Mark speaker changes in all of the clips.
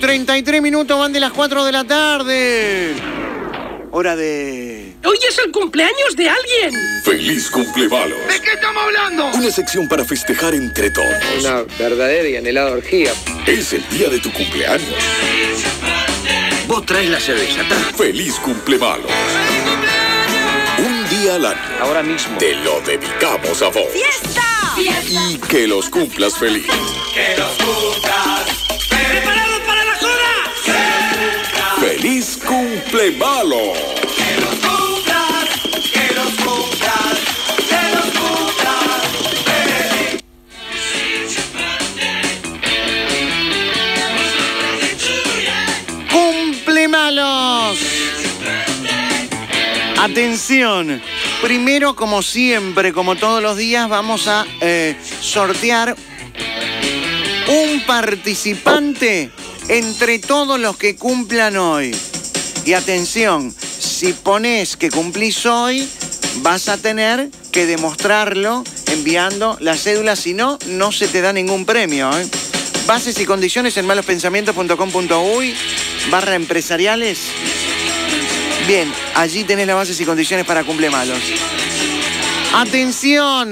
Speaker 1: 33 minutos, van de las 4 de la tarde. Hora de...
Speaker 2: Hoy es el cumpleaños de alguien.
Speaker 3: ¡Feliz cumpleaños!
Speaker 2: ¿De qué estamos hablando?
Speaker 3: Una sección para festejar entre todos.
Speaker 4: Una verdadera y anhelada orgía.
Speaker 3: Es el día de tu cumpleaños.
Speaker 2: Vos traes la cerveza, ¿tá?
Speaker 3: ¡Feliz cumpleaños! Un día al año.
Speaker 4: Ahora mismo.
Speaker 3: Te lo dedicamos a vos.
Speaker 5: ¡Fiesta!
Speaker 3: Y que los cumplas feliz.
Speaker 2: ¡Que los cumplas! ¡Preparados para la joda!
Speaker 3: ¡Feliz cumpleaños!
Speaker 2: ¡Que los cumplas! ¡Que los cumplas! ¡Que los cumplas!
Speaker 1: ¡Cumpleaños! Atención, primero, como siempre, como todos los días, vamos a sortear un participante entre todos los que cumplan hoy. Y atención, si pones que cumplís hoy, vas a tener que demostrarlo enviando la cédula, si no, no se te da ningún premio, ¿eh? Bases y condiciones en malospensamientos.com.uy/empresariales. Bien, allí tenés las bases y condiciones para cumpleaños. ¡Atención!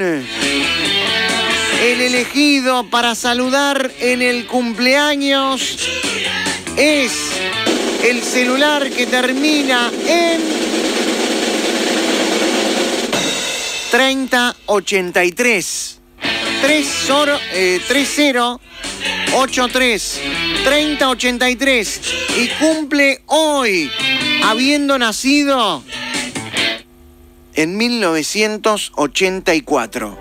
Speaker 1: El elegido para saludar en el cumpleaños es el celular que termina en 3083. 3083 3083 y cumple hoy, habiendo nacido en 1984.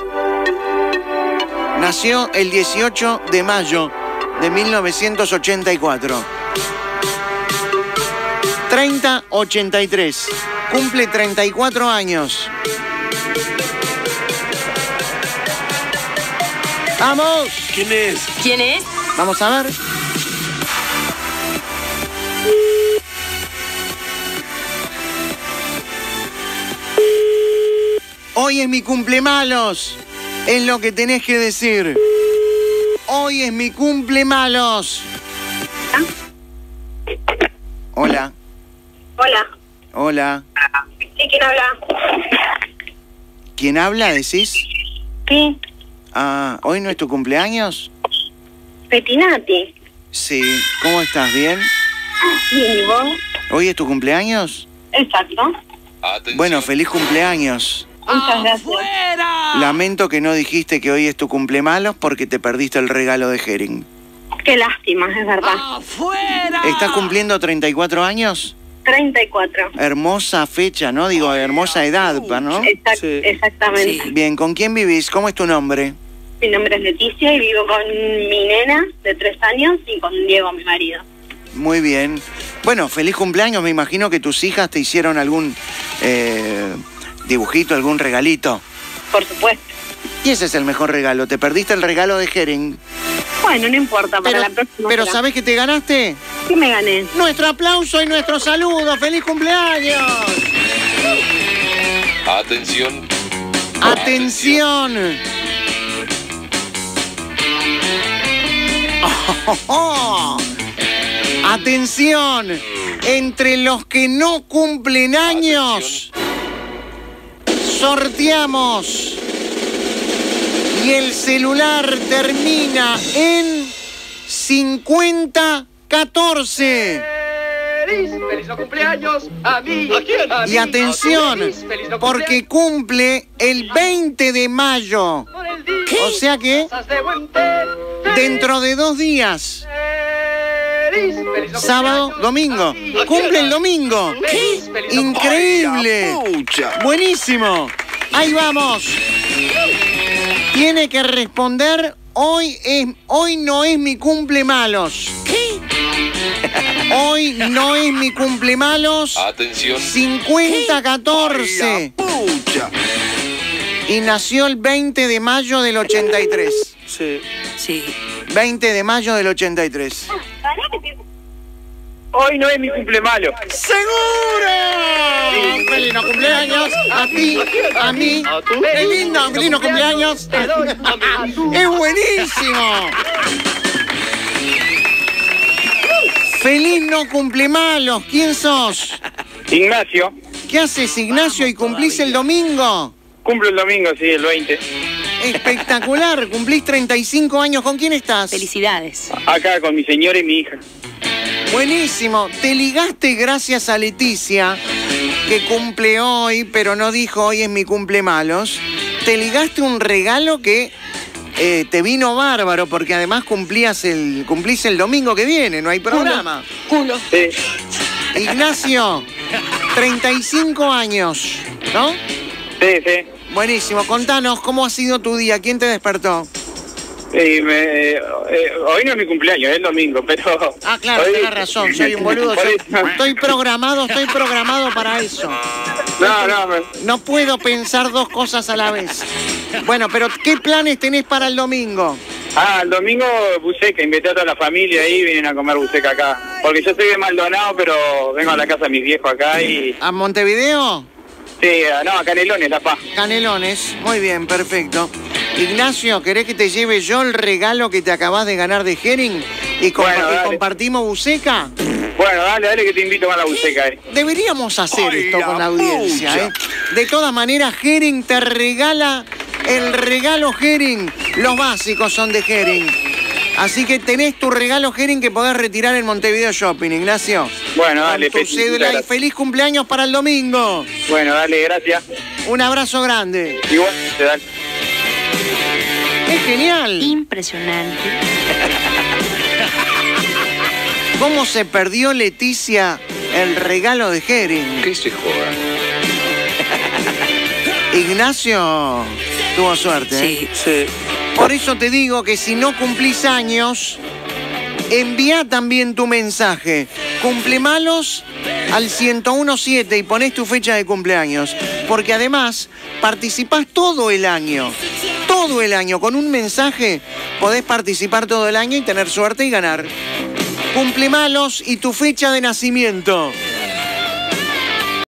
Speaker 1: Nació el 18 de mayo de 1984. 3083. Cumple 34 años. ¡Vamos!
Speaker 3: ¿Quién es?
Speaker 5: ¿Quién es?
Speaker 1: Vamos a ver. Hoy es mi cumpleaños. Es lo que tenés que decir. Hoy es mi cumpleaños. Hola.
Speaker 6: Hola.
Speaker 1: Hola.
Speaker 6: Sí, ¿quién habla?
Speaker 1: ¿Quién habla, decís?
Speaker 6: Sí,
Speaker 1: Ah, ¿hoy no es tu cumpleaños?
Speaker 6: Petinati.
Speaker 1: Sí. ¿Cómo estás? ¿Bien?
Speaker 6: Bien, ¿y vos?
Speaker 1: ¿Hoy es tu cumpleaños?
Speaker 6: Exacto.
Speaker 1: Bueno, feliz cumpleaños.
Speaker 6: Muchas gracias.
Speaker 1: Lamento que no dijiste que hoy es tu cumpleaños porque te perdiste el regalo de Herring.
Speaker 6: Qué lástima, es verdad.
Speaker 1: ¿Estás cumpliendo 34 años?
Speaker 6: 34.
Speaker 1: Hermosa fecha, ¿no? Digo, hermosa edad, ¿no?
Speaker 4: Sí.
Speaker 6: Exactamente.
Speaker 1: Bien, ¿con quién vivís? ¿Cómo es tu nombre?
Speaker 6: Mi nombre es Leticia y vivo con mi nena de 3 años y con Diego, mi marido.
Speaker 1: Muy bien. Bueno, feliz cumpleaños. Me imagino que tus hijas te hicieron algún dibujito, algún regalito.
Speaker 6: Por supuesto.
Speaker 1: Y ese es el mejor regalo. Te perdiste el regalo de Herring.
Speaker 6: Bueno, no importa, para la próxima.
Speaker 1: Pero
Speaker 6: será.
Speaker 1: ¿sabés qué te ganaste?
Speaker 6: ¿Qué me gané?
Speaker 1: Nuestro aplauso y nuestro saludo. ¡Feliz cumpleaños!
Speaker 3: Atención.
Speaker 1: ¡Atención! ¡Atención! Entre los que no cumplen años, sorteamos. Y el celular termina en 5014.
Speaker 4: ¡Feliz cumpleaños a mí! ¿A quién?
Speaker 1: Y atención, porque cumple el 20 de mayo. O sea que dentro de 2 días. Sábado, domingo. Cumple el domingo. Increíble. Buenísimo. Ahí vamos. Tiene que responder, hoy no es mi cumpleaños. Hoy no es mi cumpleaños.
Speaker 3: Atención.
Speaker 1: 5014. Y nació el 20 de mayo del 83.
Speaker 4: Sí.
Speaker 1: 20 de mayo del 83.
Speaker 4: Hoy no es mi cumpleaños.
Speaker 1: ¡Seguro! ¡Feliz cumpleaños a ti, a mí! ¡Qué lindo! ¡Feliz cumpleaños! ¡Es buenísimo! ¡Feliz no cumple malos! ¿Quién sos?
Speaker 5: Ignacio.
Speaker 1: ¿Qué haces, Ignacio, y cumplís el domingo?
Speaker 5: Cumplo el domingo, sí, el 20.
Speaker 1: Espectacular, cumplís 35 años. ¿Con quién estás?
Speaker 7: Felicidades.
Speaker 5: Acá con mi señora y mi hija.
Speaker 1: Buenísimo. Te ligaste gracias a Leticia, que cumple hoy, pero no dijo hoy es mi cumple malos. Te ligaste un regalo que te vino bárbaro, porque además cumplís el domingo que viene, no hay programa.
Speaker 7: Culo.
Speaker 5: Sí.
Speaker 1: Ignacio, 35 años, ¿no?
Speaker 5: Sí, sí.
Speaker 1: Buenísimo. Contanos, ¿cómo ha sido tu día? ¿Quién te despertó?
Speaker 5: Hoy no es mi cumpleaños, es el domingo, pero...
Speaker 1: Ah, claro,
Speaker 5: hoy...
Speaker 1: tenés razón, soy un boludo. Estoy programado para eso. No puedo pensar dos cosas a la vez. Bueno, pero ¿qué planes tenés para el domingo?
Speaker 5: El domingo buceca, invité a toda la familia ahí, vienen a comer buceca acá. Porque yo soy de Maldonado, pero vengo a la casa de mis viejos acá y...
Speaker 1: ¿A Montevideo?
Speaker 5: Sí, no, a Canelones, La Paz.
Speaker 1: Canelones, muy bien, perfecto. Ignacio, ¿querés que te lleve yo el regalo que te acabás de ganar de Hering? ¿Y compartimos buceca?
Speaker 5: Bueno, dale que te invito a la buceca.
Speaker 1: Deberíamos hacer esto con la audiencia, ¿eh? De todas maneras, Hering te regala el regalo Hering. Los básicos son de Hering. Así que tenés tu regalo Hering que podés retirar en Montevideo Shopping, Ignacio.
Speaker 5: Bueno, dale.
Speaker 1: Con tu cédula y feliz cumpleaños para el domingo.
Speaker 5: Bueno, dale, gracias.
Speaker 1: Un abrazo grande.
Speaker 5: Igual, te dan.
Speaker 1: Es genial.
Speaker 7: Impresionante.
Speaker 1: ¿Cómo se perdió Leticia el regalo de Hering?
Speaker 3: Que se joda.
Speaker 1: Ignacio tuvo suerte.
Speaker 7: Sí.
Speaker 5: Sí.
Speaker 1: Por eso te digo que si no cumplís años, envía también tu mensaje. Cumplemalos al 1017 y ponés tu fecha de cumpleaños. Porque además participás todo el año. Todo el año. Con un mensaje podés participar todo el año y tener suerte y ganar. Cumplemalos y tu fecha de nacimiento.